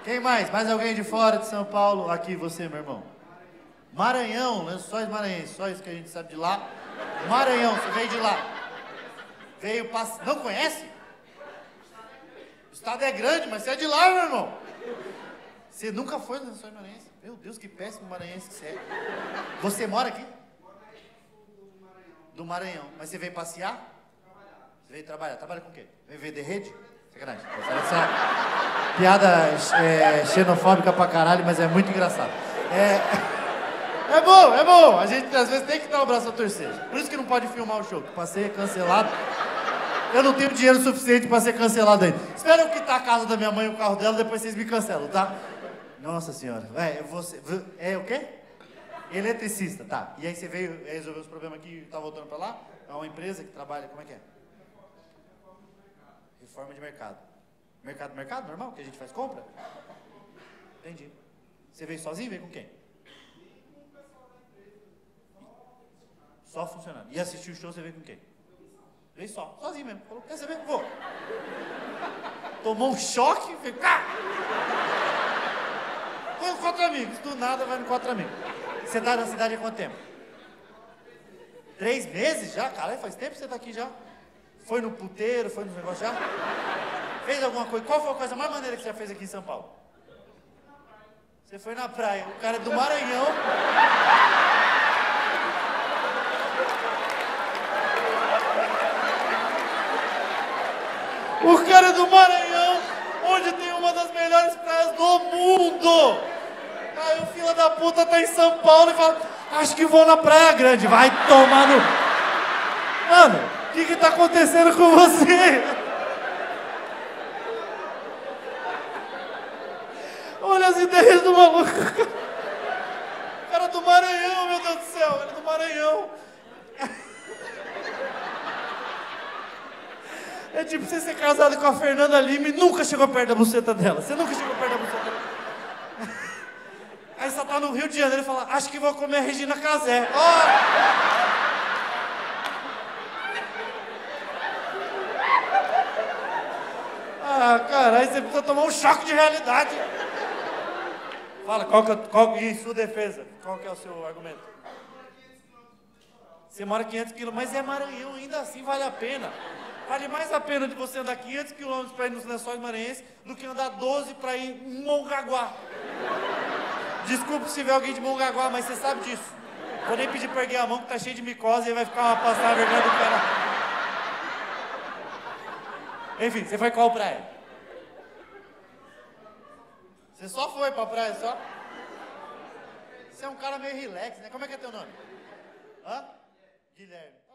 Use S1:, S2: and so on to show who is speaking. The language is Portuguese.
S1: Quem mais? Mais alguém de fora de São Paulo? Aqui, você, meu irmão. Maranhão, Lençóis Maranhenses, só isso que a gente sabe de lá. Maranhão, você veio de lá. Veio passar. Não conhece? O estado é grande, mas você é de lá, meu irmão. Você nunca foi no Lençóis Maranhenses? Meu Deus, que péssimo maranhense que você é. Você mora aqui? Do Maranhão. Mas você veio passear? Você veio trabalhar. Trabalha com o quê? Veio vender rede? Sacanagem. Essa piada xenofóbica pra caralho, mas é muito engraçado. É bom, é bom. A gente às vezes tem que dar o braço a torcer. Por isso que não pode filmar o show, que pra ser cancelado. Eu não tenho dinheiro suficiente pra ser cancelado ainda. Espera eu quitar a casa da minha mãe e o carro dela, depois vocês me cancelam, tá? Nossa senhora. É o quê? Eletricista, tá. E aí você veio resolver os problemas aqui e tá voltando pra lá? É uma empresa que trabalha, como é que é? Reforma de mercado. Mercado normal, que a gente faz compra? Entendi. Você veio sozinho? Veio com quem? Só funcionando. E assistir o show, você veio com quem? Veio sozinho mesmo. Falou, quer saber? Vou. Tomou um choque, veio... Foi com 4 amigos. Do nada vai no 4 amigos. Você tá na cidade há quanto tempo? 3 meses já? Caralho, faz tempo que você tá aqui já. Foi no puteiro, foi nos negócios já? Fez alguma coisa? Qual foi a coisa mais maneira que você já fez aqui em São Paulo? Você foi na praia. O cara é do Maranhão. O cara é do Maranhão, onde tem uma das melhores praias do mundo. Aí o filho da puta tá em São Paulo e fala, acho que vou na Praia Grande. Vai tomar no... Mano, o que tá acontecendo com você? Olha as ideias do maluco. O cara é do Maranhão, meu Deus do céu. Ele é do Maranhão. É tipo você ser casado com a Fernanda Lima e nunca chegou perto da buceta dela. Você nunca chegou perto da buceta dela. Aí você tá no Rio de Janeiro e fala, acho que vou comer a Regina Casé. Oh! Ah, caralho, você precisa tomar um choque de realidade. Fala, em sua defesa, qual que é o seu argumento? Você mora 500 km, mas é Maranhão, ainda assim vale a pena. Vale mais a pena de você andar 500 km para ir nos Lençóis Maranhenses do que andar 12 para ir em Mongaguá. Desculpa se tiver alguém de Mongaguá, mas você sabe disso. Vou nem pedir pra erguer a mão que tá cheio de micose e aí vai ficar uma passada vergonha do cara. Enfim, você foi qual praia? Você só foi pra praia, só? Você é um cara meio relax, né? Como é que é teu nome? Hã? Guilherme.